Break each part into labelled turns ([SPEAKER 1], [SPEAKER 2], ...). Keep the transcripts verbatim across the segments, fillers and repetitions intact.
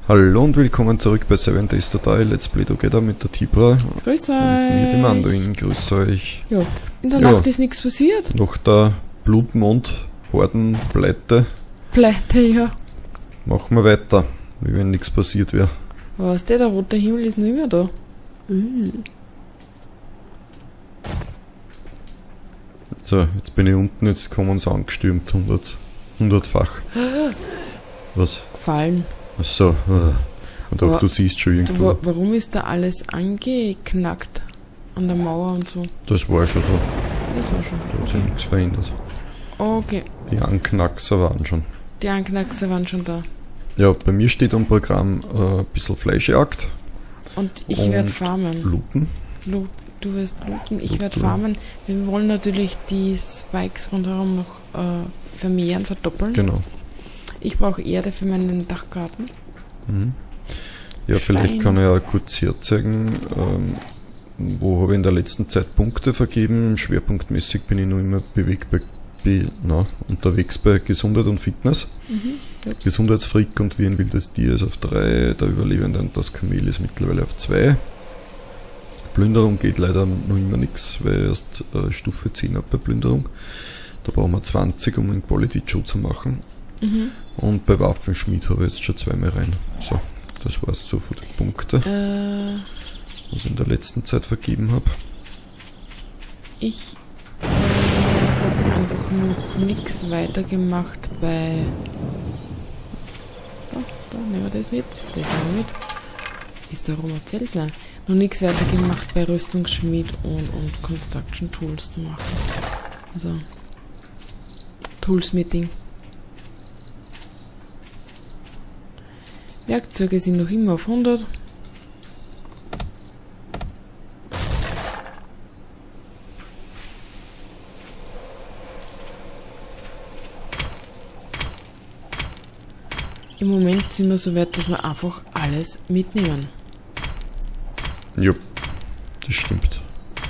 [SPEAKER 1] Hallo und willkommen zurück bei Seven Days to Die, Let's Play Together mit der Tibra.
[SPEAKER 2] Grüß euch.
[SPEAKER 1] Und mir, dem Anduin. Grüß euch.
[SPEAKER 2] Ja, in der
[SPEAKER 1] Ja.
[SPEAKER 2] Nacht ist nichts passiert.
[SPEAKER 1] Nach der Blutmond, Hordenpleite,
[SPEAKER 2] Pleite, ja.
[SPEAKER 1] machen wir weiter, wie wenn nichts passiert wäre.
[SPEAKER 2] Aber was der, der rote Himmel ist noch immer da.
[SPEAKER 1] So, jetzt bin ich unten, jetzt kommen sie angestürmt, hundert, hundertfach. Was?
[SPEAKER 2] Gefallen.
[SPEAKER 1] Achso, und auch
[SPEAKER 2] Aber
[SPEAKER 1] du siehst schon
[SPEAKER 2] Du,
[SPEAKER 1] irgendwo.
[SPEAKER 2] wa- warum ist da alles angeknackt? An der Mauer und so.
[SPEAKER 1] Das war schon so,
[SPEAKER 2] Das war schon.
[SPEAKER 1] da hat sich nichts verändert.
[SPEAKER 2] Okay,
[SPEAKER 1] Die Anknackser waren schon.
[SPEAKER 2] die Anknackser waren schon da.
[SPEAKER 1] Ja, bei mir steht am Programm äh, ein bisschen Fleischjagd,
[SPEAKER 2] Und ich
[SPEAKER 1] Und
[SPEAKER 2] werde farmen.
[SPEAKER 1] Looten.
[SPEAKER 2] Lu du wirst looten, ich werde
[SPEAKER 1] Looten.
[SPEAKER 2] farmen. Wir wollen natürlich die Spikes rundherum noch äh, vermehren, verdoppeln.
[SPEAKER 1] Genau.
[SPEAKER 2] Ich brauche Erde für meinen Dachgarten.
[SPEAKER 1] Mhm. Ja,
[SPEAKER 2] Stein.
[SPEAKER 1] vielleicht kann ich auch kurz herzeigen, ähm, wo habe ich in der letzten Zeit Punkte vergeben. Schwerpunktmäßig bin ich noch immer bewegt bei, be, na, unterwegs bei Gesundheit und Fitness.
[SPEAKER 2] Mhm. Ups.
[SPEAKER 1] Gesundheitsfreak und wie ein wildes Tier ist auf drei, der Überlebende und das Kamel ist mittlerweile auf zwei. Plünderung geht leider noch immer nichts, weil ich erst äh, Stufe zehn habe bei Plünderung. Da brauchen wir zwanzig, um einen Quality-Show zu machen.
[SPEAKER 2] Mhm.
[SPEAKER 1] Und bei Waffenschmied habe ich jetzt schon zweimal rein. So, das war's so für die Punkte,
[SPEAKER 2] Äh,
[SPEAKER 1] was ich in der letzten Zeit vergeben habe.
[SPEAKER 2] ich äh, habe einfach noch nichts weitergemacht bei. Da, da nehmen wir das mit. Das nehmen wir mit. Ist da rum erzählt? Nein. Noch nichts weitergemacht bei Rüstungsschmied und, und Construction Tools zu machen. Also Toolsmithing. Werkzeuge sind noch immer auf hundert. Im Moment sind wir so weit, dass wir einfach alles mitnehmen.
[SPEAKER 1] Ja, das stimmt.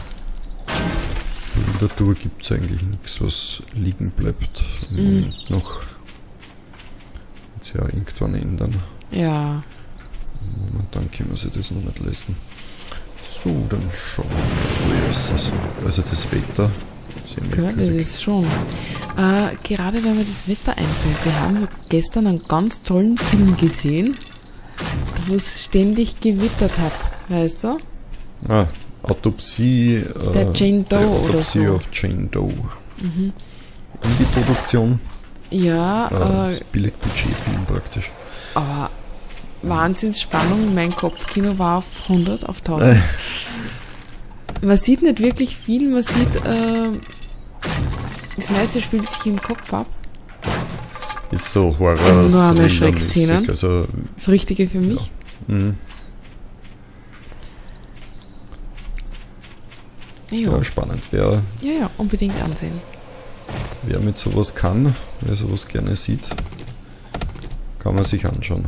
[SPEAKER 1] In der Tour gibt es eigentlich nichts, was liegen bleibt. Im
[SPEAKER 2] Mhm.
[SPEAKER 1] Moment noch. Wird sich ja irgendwann ändern.
[SPEAKER 2] Ja,
[SPEAKER 1] Momentan können wir sich das noch nicht leisten. So, dann schauen wir mal. Ist das? Also das Wetter. Sehr
[SPEAKER 2] ja, das
[SPEAKER 1] merkwürdig.
[SPEAKER 2] ist schon. Äh, gerade wenn mir das Wetter einfällt, wir haben gestern einen ganz tollen Film gesehen, wo es ständig gewittert hat, weißt du?
[SPEAKER 1] Ah, Autopsie. Äh,
[SPEAKER 2] Der Jane Doe
[SPEAKER 1] der
[SPEAKER 2] oder
[SPEAKER 1] Autopsie
[SPEAKER 2] so.
[SPEAKER 1] auf Jane Doe.
[SPEAKER 2] Mhm.
[SPEAKER 1] Indie-Produktion.
[SPEAKER 2] Ja,
[SPEAKER 1] Äh,
[SPEAKER 2] äh,
[SPEAKER 1] Billig-Budget-Film praktisch.
[SPEAKER 2] aber Wahnsinnsspannung, mein Kopfkino war auf hundert, auf tausend. Man sieht nicht wirklich viel, man sieht, äh, das meiste spielt sich im Kopf ab.
[SPEAKER 1] Ist so Horror.
[SPEAKER 2] Enorme
[SPEAKER 1] Thriller-mäßig,
[SPEAKER 2] Schreckszenen.
[SPEAKER 1] Also,
[SPEAKER 2] Das Richtige für mich.
[SPEAKER 1] mh,
[SPEAKER 2] Ja,
[SPEAKER 1] ja, spannend. Wer,
[SPEAKER 2] ja, ja, unbedingt ansehen.
[SPEAKER 1] wer mit sowas kann, wer sowas gerne sieht, kann man sich anschauen.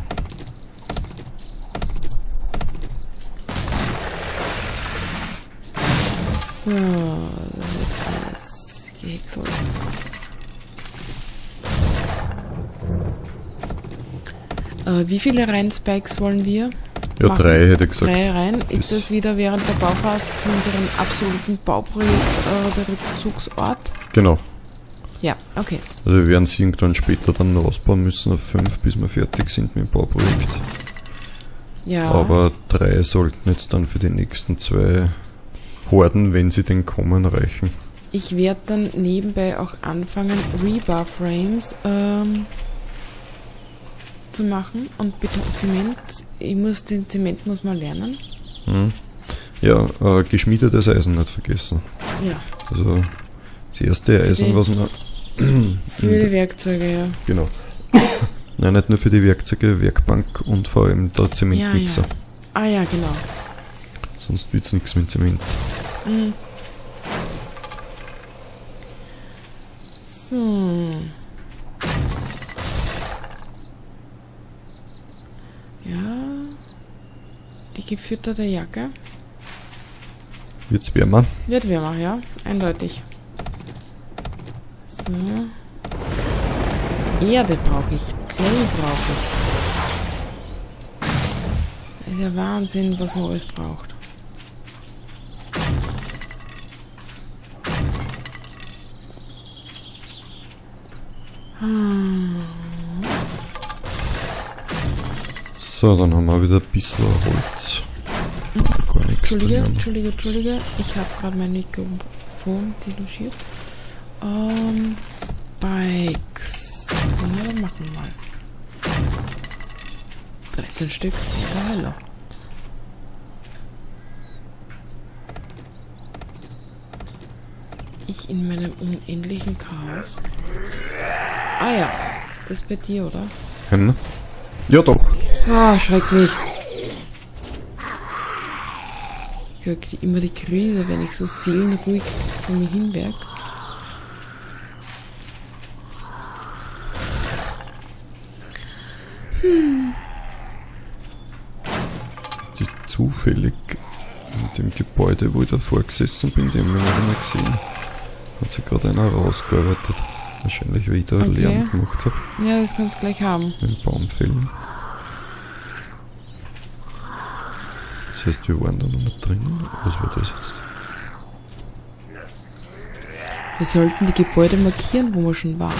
[SPEAKER 2] So, da wird alles gehäckselt. Äh, wie viele Reihen-Spikes wollen wir?
[SPEAKER 1] Ja,
[SPEAKER 2] machen?
[SPEAKER 1] drei hätte ich gesagt.
[SPEAKER 2] Drei Reihen. Ist
[SPEAKER 1] Das-
[SPEAKER 2] das wieder während der Bauphase zu unserem absoluten Bauprojekt äh, der Rückzugsort?
[SPEAKER 1] Genau.
[SPEAKER 2] Ja, okay.
[SPEAKER 1] Also wir werden sie irgendwann später dann ausbauen müssen auf fünf, bis wir fertig sind mit dem Bauprojekt.
[SPEAKER 2] Ja,
[SPEAKER 1] Aber drei sollten jetzt dann für die nächsten zwei Horden, wenn sie denn kommen, reichen.
[SPEAKER 2] ich werde dann nebenbei auch anfangen, Rebar-Frames ähm, zu machen und Beton Zement. Ich muss den Zement muss mal lernen.
[SPEAKER 1] Hm. Ja, äh, geschmiedetes Eisen nicht vergessen.
[SPEAKER 2] Ja,
[SPEAKER 1] Also das erste Eisen,
[SPEAKER 2] die-
[SPEAKER 1] was wir...
[SPEAKER 2] für die Werkzeuge, ja.
[SPEAKER 1] Genau. Nein, nicht nur für die Werkzeuge, Werkbank und vor allem der Zementmixer.
[SPEAKER 2] Ja, ja. Ah ja, genau.
[SPEAKER 1] Sonst wird es nichts mit Zement.
[SPEAKER 2] Mhm. So. Ja. Die gefütterte Jacke.
[SPEAKER 1] Wird's wärmer?
[SPEAKER 2] Wird wärmer, ja. Eindeutig. So. Erde brauche ich. Clay brauche ich. Ist ja Wahnsinn, was man alles braucht.
[SPEAKER 1] So, dann haben wir wieder ein bisschen Holz. Gar nichts
[SPEAKER 2] Entschuldige,
[SPEAKER 1] drin.
[SPEAKER 2] Entschuldige, Entschuldige. Ich habe gerade mein Mikrofon delogiert. Ähm, Spikes. Na, dann machen wir mal. dreizehn Stück. Ja, hallo. Ich in meinem unendlichen Chaos. Ah ja, das ist bei dir, oder?
[SPEAKER 1] Hm? Ja, doch.
[SPEAKER 2] Ah, schrecklich. Ich kriege immer die Krise, wenn ich so seelenruhig vor mir hinwerk. Hm.
[SPEAKER 1] Die zufällig in dem Gebäude, wo ich davor gesessen bin, die haben wir noch nicht gesehen. Hat sich gerade einer rausgearbeitet. Wahrscheinlich, weil ich da
[SPEAKER 2] Okay.
[SPEAKER 1] Lärm gemacht habe.
[SPEAKER 2] Ja, das kannst du gleich haben.
[SPEAKER 1] Mit dem Baumfällen. Das heißt, wir waren da noch nicht drin. Was war das jetzt?
[SPEAKER 2] Wir sollten die Gebäude markieren, wo wir schon waren.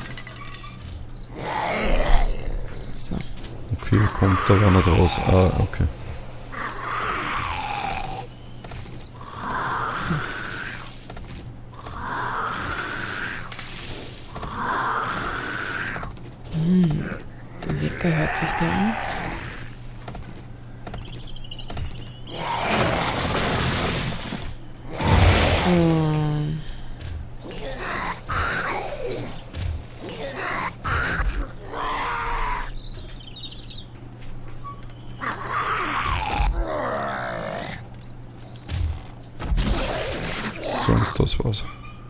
[SPEAKER 2] So.
[SPEAKER 1] Okay, kommt da war nicht raus. Ah, okay.
[SPEAKER 2] Hm. Der Lecker hört sich der an. So.
[SPEAKER 1] So, und das war's.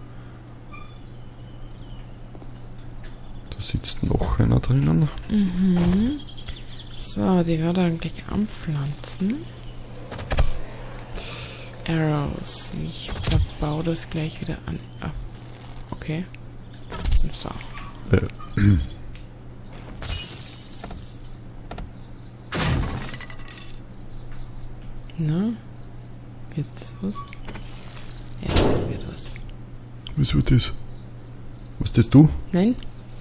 [SPEAKER 1] Da sitzt noch einer drinnen.
[SPEAKER 2] Mhm. So, die wird dann gleich anpflanzen. Arrows. Ich baue das gleich wieder an. Ah, okay. So.
[SPEAKER 1] Äh,
[SPEAKER 2] Na? Wird's was? Ja, das wird was.
[SPEAKER 1] was war das? Was das du?
[SPEAKER 2] Nein?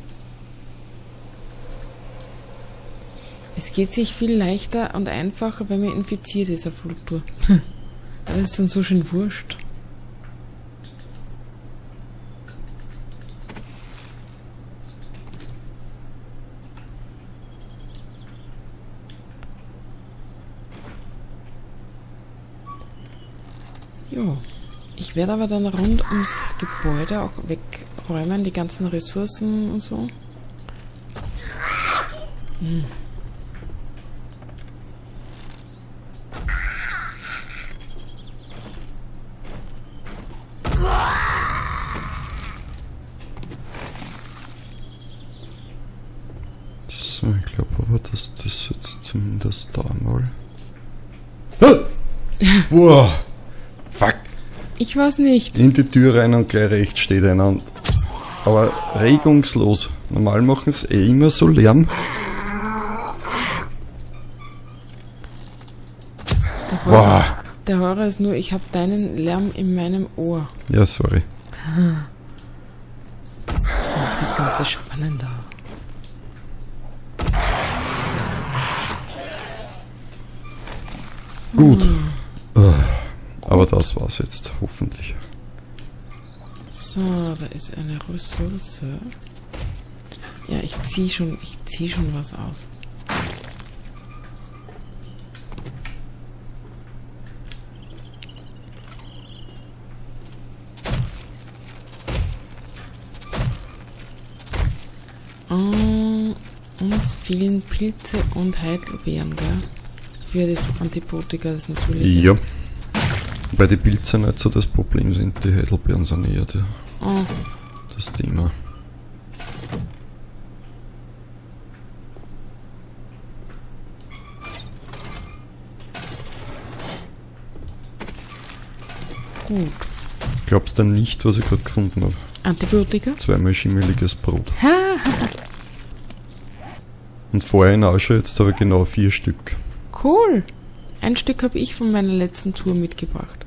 [SPEAKER 2] Es geht sich viel leichter und einfacher, wenn man infiziert ist auf Flugtour. Das ist dann so schön wurscht. Jo. Ich werde aber dann rund ums Gebäude auch wegräumen, die ganzen Ressourcen und so. Hm.
[SPEAKER 1] So, ich glaube aber, dass das jetzt zumindest da mal. Ah! Boah! Fuck!
[SPEAKER 2] Ich weiß nicht.
[SPEAKER 1] In die Tür rein und gleich rechts steht einer. Und aber regungslos. Normal machen sie eh immer so Lärm.
[SPEAKER 2] Der Horror,
[SPEAKER 1] Boah!
[SPEAKER 2] der Horror ist nur, ich habe deinen Lärm in meinem Ohr.
[SPEAKER 1] Ja, sorry.
[SPEAKER 2] Das macht das Ganze spannender. So.
[SPEAKER 1] Gut. Aber das war's jetzt, hoffentlich.
[SPEAKER 2] So, da ist eine Ressource. Ja, ich ziehe schon, ich ziehe schon was aus. Um, uns fehlen Pilze und Heidelbeeren, gell? Für das Antibiotika, das natürlich.
[SPEAKER 1] Ja. Bei den Pilzen nicht so das Problem sind, die Heidelbeeren sind eher die,
[SPEAKER 2] Oh,
[SPEAKER 1] das Thema.
[SPEAKER 2] gut.
[SPEAKER 1] Glaubst du nicht, was ich gerade gefunden habe?
[SPEAKER 2] Antibiotika?
[SPEAKER 1] Zweimal schimmeliges Brot.
[SPEAKER 2] Ha,
[SPEAKER 1] Und vorhin auch schon, jetzt habe ich genau vier Stück.
[SPEAKER 2] Cool. Ein Stück habe ich von meiner letzten Tour mitgebracht.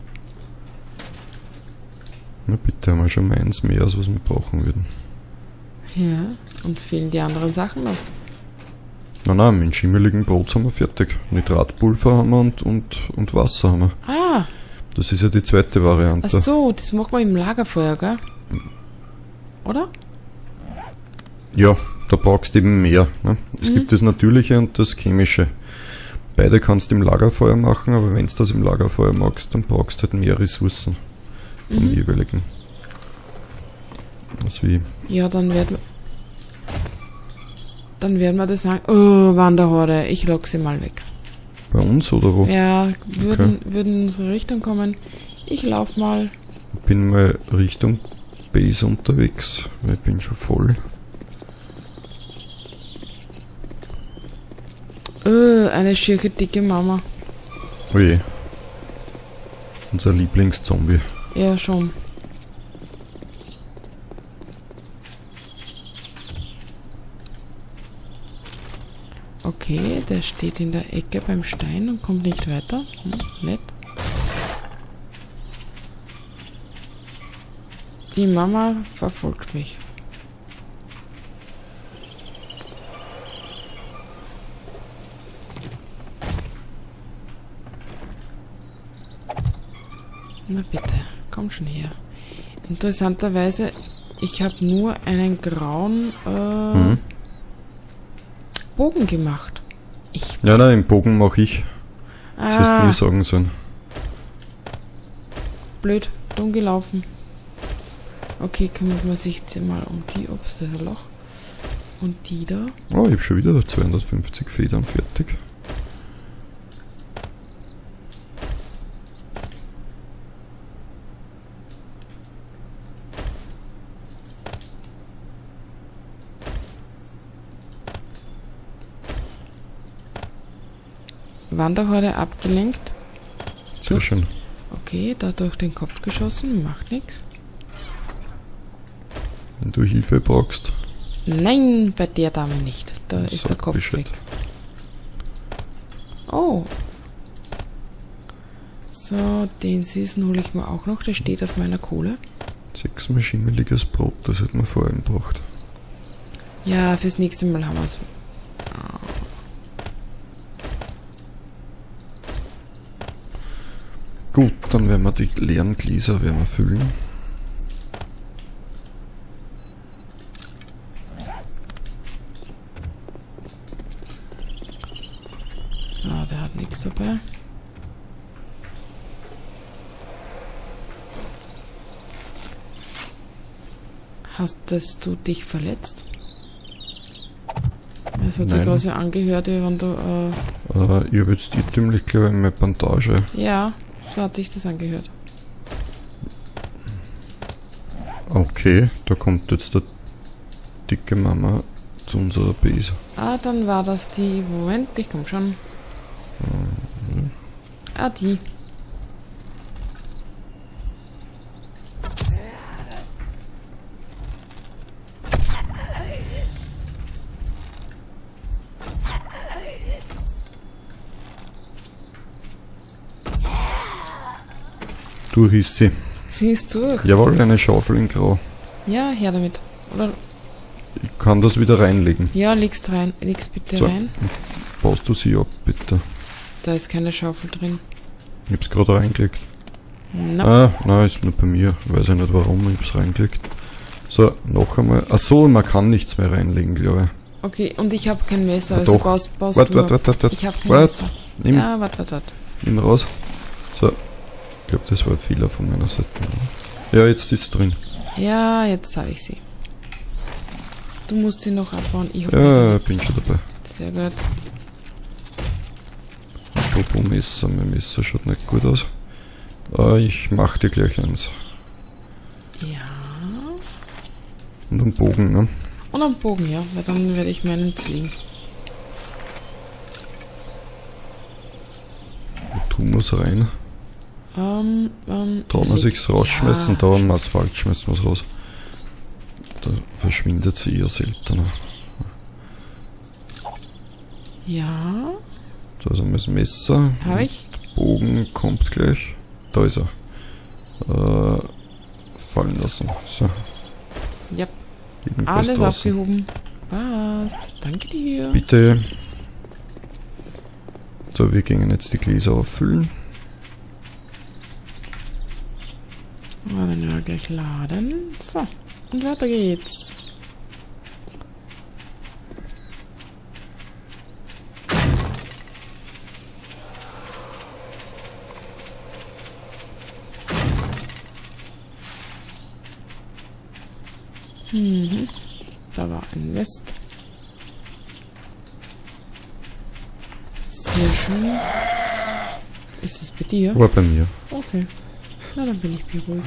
[SPEAKER 1] Na bitte, haben wir schon mal eins mehr, als was wir brauchen würden.
[SPEAKER 2] Ja, uns fehlen die anderen Sachen noch.
[SPEAKER 1] Nein, nein, mit schimmeligen Brot haben wir fertig. Nitratpulver haben wir und, und, und Wasser haben wir.
[SPEAKER 2] Ah.
[SPEAKER 1] Das ist ja die zweite Variante.
[SPEAKER 2] Ach so, das machen wir im Lagerfeuer, gell? Oder?
[SPEAKER 1] Ja, da brauchst du eben mehr. Ne? Es
[SPEAKER 2] Mhm.
[SPEAKER 1] gibt das Natürliche und das Chemische. Beide kannst du im Lagerfeuer machen, aber wenn du das im Lagerfeuer magst, dann brauchst du halt mehr Ressourcen vom
[SPEAKER 2] Mhm.
[SPEAKER 1] jeweiligen. Das wie
[SPEAKER 2] Ja, dann werden wir... Dann werden wir das sagen, oh, Wanderhorde, ich lock sie mal weg.
[SPEAKER 1] bei uns oder wo?
[SPEAKER 2] Ja, würden, würden in unsere Richtung kommen. Ich lauf mal.
[SPEAKER 1] Ich bin mal Richtung Base unterwegs, weil ich bin schon voll.
[SPEAKER 2] Oh, eine schiere dicke Mama.
[SPEAKER 1] Oje. Unser Lieblingszombie.
[SPEAKER 2] Ja, schon. Okay, der steht in der Ecke beim Stein und kommt nicht weiter. Hm, nett. Die Mama verfolgt mich. Na bitte, komm schon her. Interessanterweise, ich habe nur einen grauen äh,
[SPEAKER 1] Mhm.
[SPEAKER 2] Bogen gemacht. Ich.
[SPEAKER 1] Ja, nein, im Bogen mache ich. Das hättest du
[SPEAKER 2] Ah,
[SPEAKER 1] mir sagen sollen.
[SPEAKER 2] blöd, dumm gelaufen. Okay, kümmert man sich jetzt mal um die Obstloch. Und die da.
[SPEAKER 1] Oh, ich habe schon wieder zweihundertfünfzig Federn fertig.
[SPEAKER 2] Wanderhorde abgelenkt.
[SPEAKER 1] Sehr schön.
[SPEAKER 2] Okay, da durch den Kopf geschossen, macht nichts.
[SPEAKER 1] Wenn du Hilfe brauchst,
[SPEAKER 2] Nein, bei der Dame nicht. Da ist der
[SPEAKER 1] sag
[SPEAKER 2] Kopf
[SPEAKER 1] Bescheid.
[SPEAKER 2] weg. Oh. So, den Süßen hole ich mir auch noch. Der steht auf meiner Kohle.
[SPEAKER 1] Sechsmal schimmeliges Brot, das hätten wir vor allem gebraucht.
[SPEAKER 2] Ja, fürs nächste Mal haben wir es.
[SPEAKER 1] Gut, dann werden wir die leeren Gläser werden wir füllen.
[SPEAKER 2] So, der hat nichts dabei. Hast das du dich verletzt? Es hat sich
[SPEAKER 1] Nein.
[SPEAKER 2] gerade so angehört, wie wenn du... Äh,
[SPEAKER 1] Äh, ich habe jetzt irrtümlich, glaube ich, meine Bandage.
[SPEAKER 2] ja, so hat sich das angehört.
[SPEAKER 1] Okay, da kommt jetzt der dicke Mama zu unserer Base.
[SPEAKER 2] Ah, dann war das die... Moment, ich komm schon. Ah, die.
[SPEAKER 1] Durch ist sie.
[SPEAKER 2] Sie ist durch.
[SPEAKER 1] Jawohl, eine Schaufel in Grau.
[SPEAKER 2] Ja, her damit. Oder...
[SPEAKER 1] Ich kann das wieder reinlegen.
[SPEAKER 2] Ja, leg's rein. Leg's bitte
[SPEAKER 1] So.
[SPEAKER 2] rein.
[SPEAKER 1] Baust du sie ab, bitte.
[SPEAKER 2] Da ist keine Schaufel drin.
[SPEAKER 1] Ich hab's gerade reingelegt.
[SPEAKER 2] Na,
[SPEAKER 1] Ah, nein, ist nur bei mir. Weiß ich nicht warum, ich hab's reingelegt. So, noch einmal. Ach so, man kann nichts mehr reinlegen, glaube ich.
[SPEAKER 2] okay, und ich habe kein Messer,
[SPEAKER 1] Ja,
[SPEAKER 2] also
[SPEAKER 1] doch.
[SPEAKER 2] baust, baust
[SPEAKER 1] Warte,
[SPEAKER 2] du
[SPEAKER 1] warte,
[SPEAKER 2] ab.
[SPEAKER 1] warte, warte.
[SPEAKER 2] Ich habe kein
[SPEAKER 1] Wart.
[SPEAKER 2] Messer.
[SPEAKER 1] Nimm,
[SPEAKER 2] Ja, warte, warte, warte.
[SPEAKER 1] nimm raus. So. Ich glaube, das war ein Fehler von meiner Seite. Ja, jetzt ist es drin.
[SPEAKER 2] Ja, jetzt habe ich sie. Du musst sie noch abbauen. Ich hol
[SPEAKER 1] Ja,
[SPEAKER 2] mir
[SPEAKER 1] bin
[SPEAKER 2] nichts.
[SPEAKER 1] schon dabei.
[SPEAKER 2] Sehr gut.
[SPEAKER 1] Apropos Messer, mein Messer schaut nicht gut aus. Äh, ich mach dir gleich eins.
[SPEAKER 2] Ja.
[SPEAKER 1] Und einen Bogen, ne?
[SPEAKER 2] Und am Bogen, ja, weil dann werde ich meinen zwingen.
[SPEAKER 1] Wo tun wir's rein?
[SPEAKER 2] Ähm, ähm,
[SPEAKER 1] Da man sich's rausschmeißen,
[SPEAKER 2] ja.
[SPEAKER 1] da am Asphalt schmeißen wir's raus. Da verschwindet sie eher seltener.
[SPEAKER 2] Ja.
[SPEAKER 1] Da ist einmal das Messer.
[SPEAKER 2] Habe ich?
[SPEAKER 1] Der Bogen kommt gleich. Da ist er. Äh, fallen lassen. So.
[SPEAKER 2] Ja.
[SPEAKER 1] Jedenfalls
[SPEAKER 2] Alles
[SPEAKER 1] draußen.
[SPEAKER 2] aufgehoben. Passt. Danke dir.
[SPEAKER 1] Bitte. So, wir gehen jetzt die Gläser auffüllen.
[SPEAKER 2] Ah, dann ja gleich laden. So. Und weiter geht's. Mhm. Da war ein Nest. Sehr schön. Ist es bei dir?
[SPEAKER 1] War bei mir.
[SPEAKER 2] Okay. Na, dann bin ich beruhigt.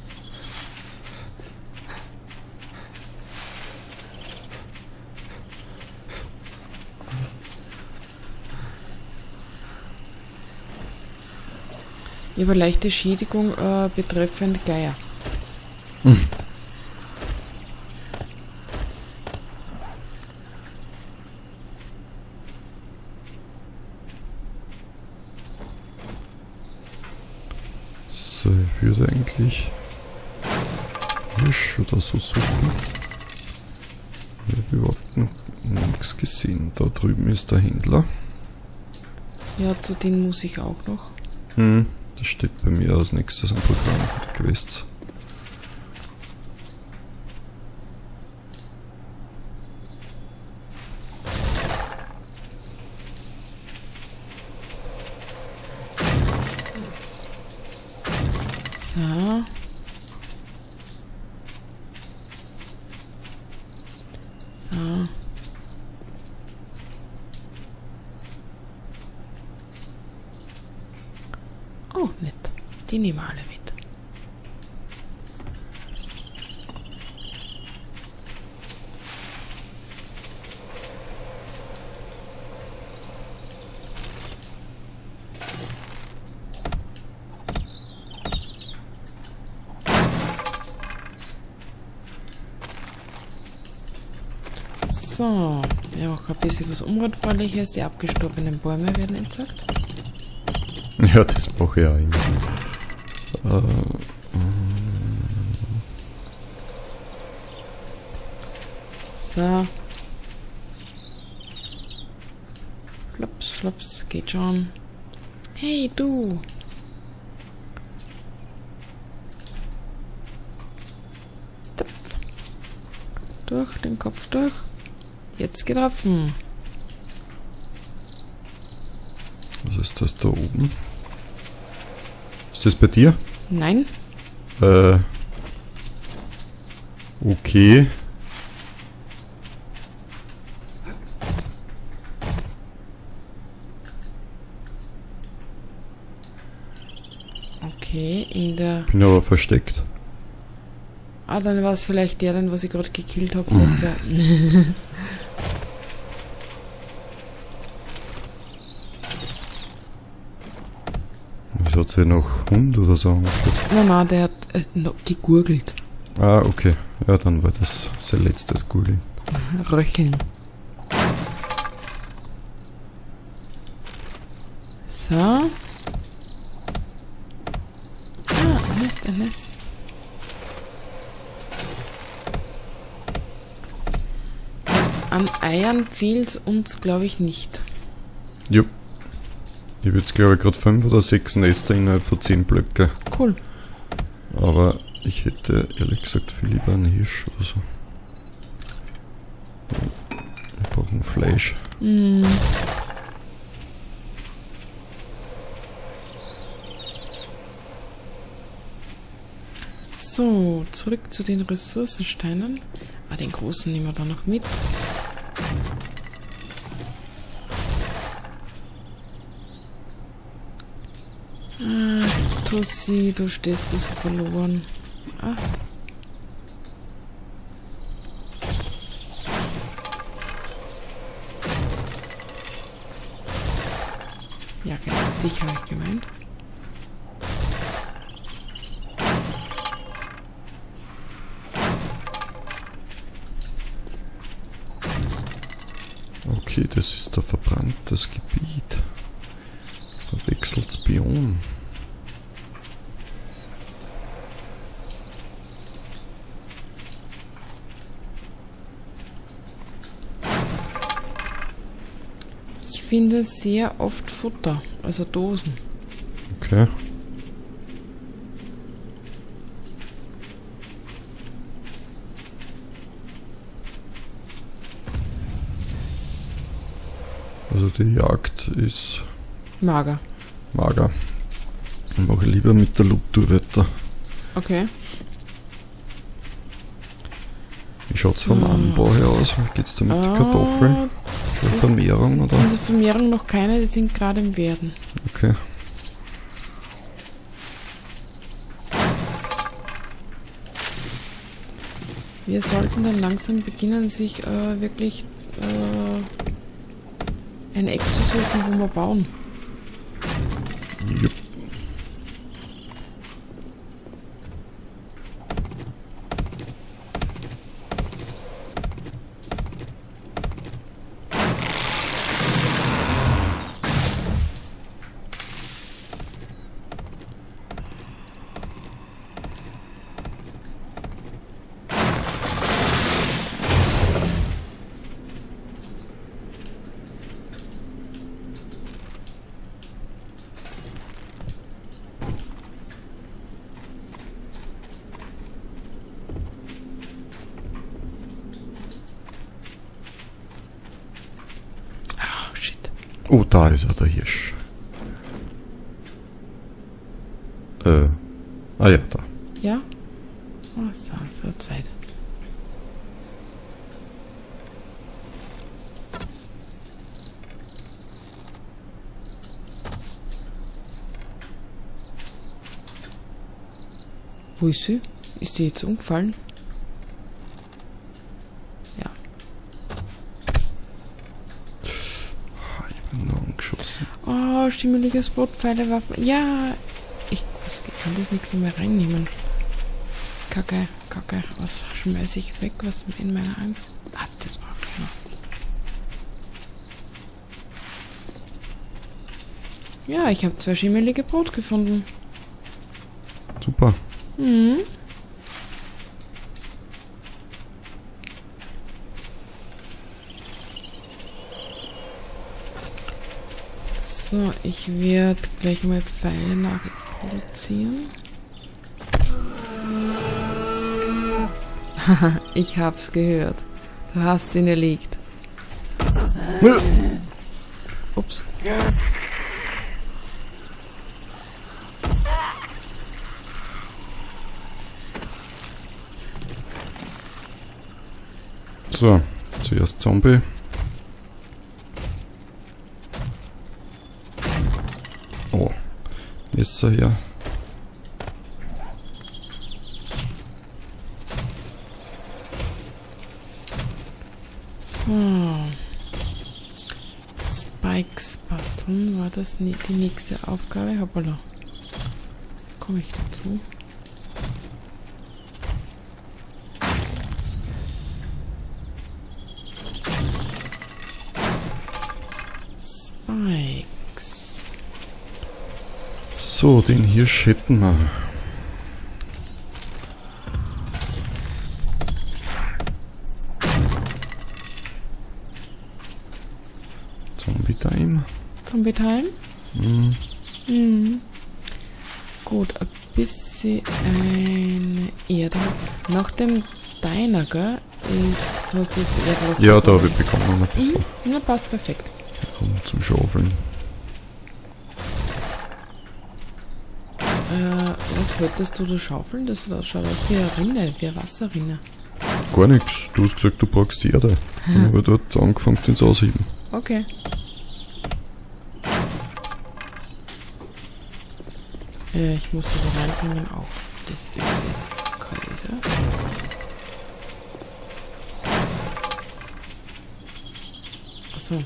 [SPEAKER 2] Ich habe leichte Schädigung äh, betreffend Geier.
[SPEAKER 1] Hm. So, ich würde eigentlich Hirsch oder so suchen. Ich habe überhaupt noch nichts gesehen. Da drüben ist der Händler.
[SPEAKER 2] Ja, zu denen muss ich auch noch.
[SPEAKER 1] Hm, das steht bei mir als nächstes am Programm für die Quests.
[SPEAKER 2] So. So. Oh, nett. Die nehmen wir alle mit. So, ja, auch ein bisschen was Umweltfreundliches. Die abgestorbenen Bäume werden entsorgt.
[SPEAKER 1] Ja, das mache ich auch immer. Äh,
[SPEAKER 2] So. Flops, flops, geht schon. Hey, du! Tipp. Durch den Kopf durch. Jetzt getroffen.
[SPEAKER 1] was ist das da oben? Ist das bei dir?
[SPEAKER 2] Nein.
[SPEAKER 1] Äh, okay.
[SPEAKER 2] Okay, in der...
[SPEAKER 1] Bin aber versteckt.
[SPEAKER 2] Ah, dann war es vielleicht der, den was ich gerade gekillt habe, dass der...
[SPEAKER 1] Wieso hat sie noch Hund oder so angeführt?
[SPEAKER 2] Nein, nein, der hat äh, noch gegurgelt.
[SPEAKER 1] Ah, okay. Ja, dann war das sein letztes Googeln.
[SPEAKER 2] Röcheln. So. Ah, ein Nest, ein Nest. An Eiern fehlt uns, glaube ich, nicht.
[SPEAKER 1] Jupp. Ich habe jetzt, glaube ich, gerade fünf oder sechs Nester innerhalb von zehn Blöcke.
[SPEAKER 2] Cool.
[SPEAKER 1] Aber ich hätte ehrlich gesagt viel lieber einen Hirsch oder so. Wir brauchen Fleisch.
[SPEAKER 2] Mm. So, zurück zu den Ressourcensteinen. Ah, den großen nehmen wir da noch mit. Ah, Tussi, du stehst so verloren. Ah. Ja, genau, dich habe ich gemeint.
[SPEAKER 1] Okay, das ist ein verbranntes Gebiet. Wechselt's Biom.
[SPEAKER 2] Ich finde sehr oft Futter, also Dosen.
[SPEAKER 1] Okay. Also die Jagd ist
[SPEAKER 2] Mager.
[SPEAKER 1] mager. Ich mache lieber mit der Loop-Tour weiter.
[SPEAKER 2] Okay.
[SPEAKER 1] Wie schaut es
[SPEAKER 2] So.
[SPEAKER 1] vom Anbau her aus? Wie geht es da mit den
[SPEAKER 2] Ah,
[SPEAKER 1] Kartoffeln? Schon
[SPEAKER 2] das-
[SPEAKER 1] Vermehrung oder?
[SPEAKER 2] In der Vermehrung noch keine, die sind gerade im Werden.
[SPEAKER 1] Okay.
[SPEAKER 2] Wir sollten dann langsam beginnen, sich äh, wirklich äh, ein Eck zu suchen, wo wir bauen.
[SPEAKER 1] Jupp.
[SPEAKER 2] Oh, shit.
[SPEAKER 1] Oh, da ist er, der Hirsch. Äh. Ah ja, da.
[SPEAKER 2] Ja? Oh, so, so zweit. Wo ist sie? Ist die jetzt umgefallen? Ja.
[SPEAKER 1] Ich bin noch angeschossen.
[SPEAKER 2] Oh, stimmeliges Brot, Pfeile, Waffen. Ja, ich, was, ich kann das nächste Mal reinnehmen. Kacke, Kacke. Was schmeiße ich weg? Was in meiner Angst? Ah, das war klar. Ja, ich habe zwei schimmelige Brot gefunden.
[SPEAKER 1] Super.
[SPEAKER 2] Mhm. So, ich werde gleich mal Pfeile nachproduzieren. Haha, ich hab's gehört. Du hast ihn erlegt. Ups.
[SPEAKER 1] So, zuerst Zombie. Oh, Messer her.
[SPEAKER 2] So. Spikes basteln. War das nie die nächste Aufgabe? Hoppala. Komme ich dazu? Spikes.
[SPEAKER 1] So, den Hirsch hätten wir. Zombie-Time.
[SPEAKER 2] Zombie-Time?
[SPEAKER 1] Mhm.
[SPEAKER 2] Mhm. Gut, ein bisschen eine Erde. Nach dem Deiner, gell, ist, du hast das Erde.
[SPEAKER 1] Ja, da habe ich bekommen ein bisschen.
[SPEAKER 2] Mhm. Na, passt perfekt.
[SPEAKER 1] Komm zum Schaufeln.
[SPEAKER 2] Äh, was wolltest du da schaufeln? Das schaut aus wie eine Rinne, wie eine Wasserrinne.
[SPEAKER 1] Gar nichts. Du hast gesagt, du brauchst die Erde. Dann habe ich dort angefangen, den zu ausheben.
[SPEAKER 2] Okay. Äh, ich muss sie da reinbringen auch. Das ist jetzt Käse. Achso.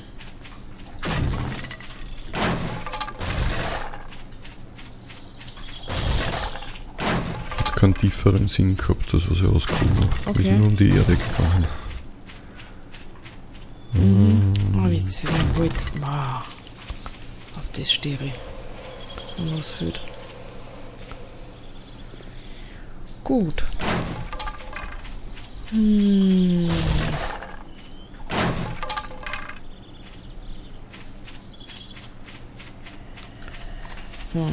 [SPEAKER 1] Hat keinen tieferen Sinn gehabt, das was ich ausgeholt habe.
[SPEAKER 2] Okay.
[SPEAKER 1] Wir sind nur um die Erde gegangen.
[SPEAKER 2] Mhm. Oh, jetzt wieder Holz. Wow. Auf das stehe ich. und was führt. Gut. Hm. So.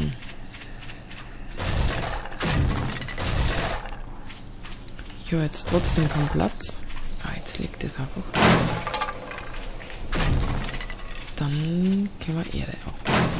[SPEAKER 2] Ich habe jetzt trotzdem keinen Platz. Ah, jetzt liegt es einfach. Dann können wir Erde aufbauen.